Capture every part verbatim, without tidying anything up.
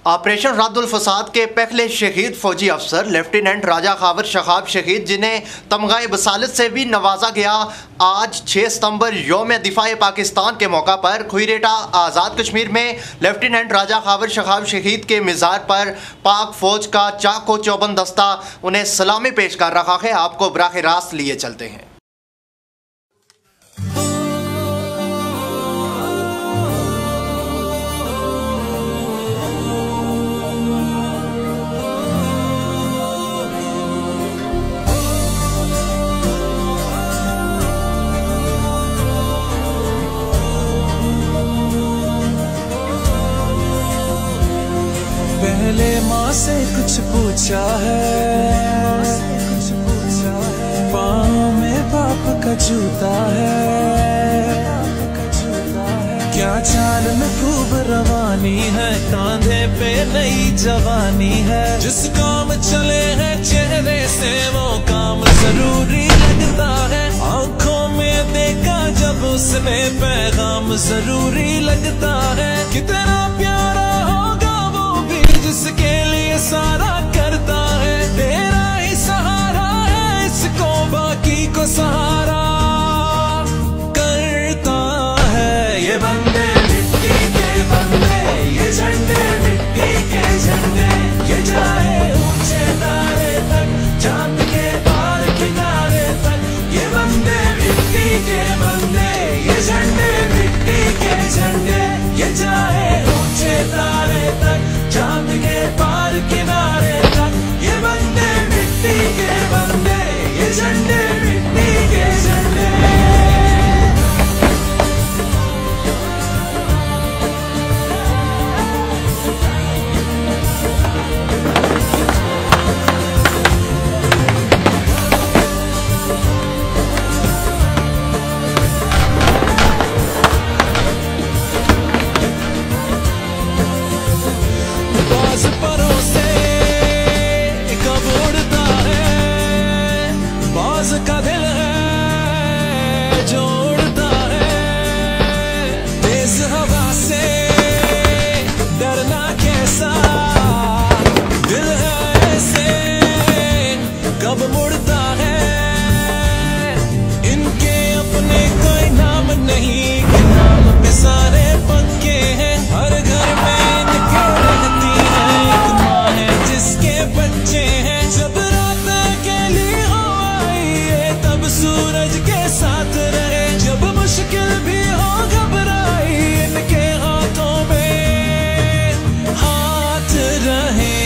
Operation Raddul फसाद के पहले शहीद फौजी अफसर लेफ्टिनेंट राजा खावर शहाब शहीद, जिन्हें तमगाए बसालत से भी नवाजा गया, आज छह सितंबर यौम दिफाए पाकिस्तान के मौका पर खुईरेटा आज़ाद कश्मीर में लेफ्टिनेंट राजा खावर शहाब शहीद के मिज़ार पर पाक फौज का चाको चौबंद दस्ता उन्हें सलामी पेश कर रहा है। आपको बराह रास्त लिए चलते हैं। पहले माँ से कुछ पूछा है, पाँव में बाप का जूता है, क्या चाल में खूब रवानी है, कांधे पे नई जवानी है, जिस काम चले हैं चेहरे से वो काम जरूरी लगता है, आंखों में देखा जब उसने पैगाम जरूरी लगता है, कितना प्यारा जिसके लिए सारा करता है, तेरा ही सहारा है, इसको बाकी को सहारा करता है। ये बंदे मिट्टी के बंदे, ये झंडे मिट्टी के झंडे, ये जाए ऊंचे तारे तक, चांद के पार किनारे तक, ये बंदे मिट्टी के बंदे, ये झंडे मिट्टी के झंडे, ये जाए ऊंचे तारे तक, चांद के पार किनारे तक, ये बंदे मिट्टी के बंदे, ये झंडे मिट्टी के झंडे। का दिल है जो उड़ता है तेज हवा से, डरना कैसा दिल है ऐसे कब मुड़ता है, इनके अपने कोई नाम नहीं कि नाम पे सारे पक्के हैं, हर घर में इनके रहती है एक माँ है जिसके बच्चे हैं, जब रात अकेली सूरज के साथ रहे, जब मुश्किल भी हो घबराई इनके हाथों में हाथ रहे।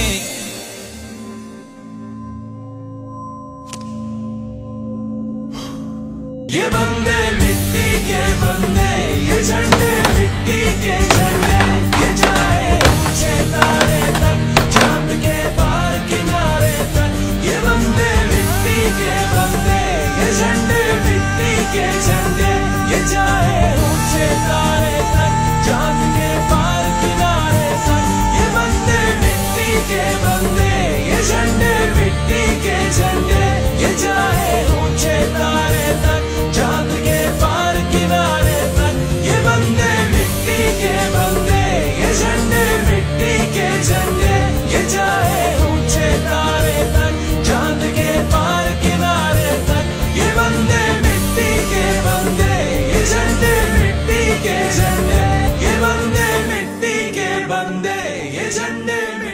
ये बंदे मिट्टी के बंदे, ये झंडे मिट्टी के झंडे, ये जाए ऊंचे तारे तक, चांद के पार किनारे तक, ये बंदे मिट्टी के बंदे, ये झंडे मिट्टी के झंडे, ये जाए ऊंचे तारे तक, चांद के पार किनारे तक, ये बंदे मिट्टी के बंदे, ये झंडे मिट्टी के झंडे, ये जाए ऊंचे तारे तक, चांद के पार किनारे तक, ये बंदे मिट्टी के बंदे, ये झंडे मिट्टी के झंडे, ये जाए ऊंचे तारे तक, चांद के पार किनारे तक, ये बंदे मिट्टी के बंदे, ये झंडे मिट्टी के झंडे, ये बंदे मिट्टी के बंदे, ये झंडे